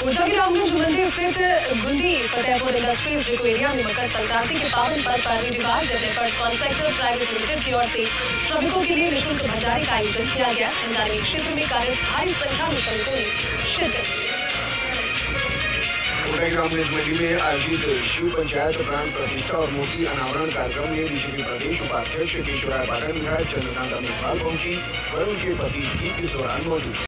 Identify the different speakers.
Speaker 1: ऊर्जा के रामगंज मंदिर स्थित गुंडी फतेहपुर इंडस्ट्रीज डिको एरिया में मकर संक्रांति के पावन पर्व पर रविवार डेवलपर्स कॉन्ट्रैक्टर प्राइवेट लिमिटेड की ओर से श्रमिकों के लिए निःशुल्क भंडारे का आयोजन किया गया। संचारी क्षेत्र में कार्यरत भारी संख्या में श्रमिकों ने शिरकत की।
Speaker 2: रामगंज मंडी में आयोजित शिव पंचायत प्राण प्रतिष्ठा और मूर्ति अनावरण कार्यक्रम में बीजेपी प्रदेश उपाध्यक्ष केशवराय पाठक, विधायक चंद्रकांता मेघवाल पहुंची और उनके पति दीप किशोर मौजूद।